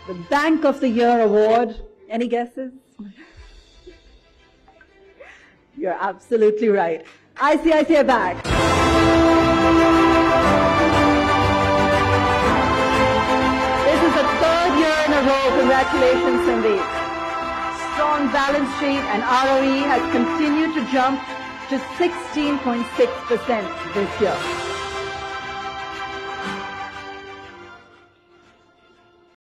The Bank of the Year award. Any guesses? You're absolutely right. ICICI Bank. This is the third year in a row. Congratulations, Sandeep. Strong balance sheet and ROE has continued to jump to 16.6% this year.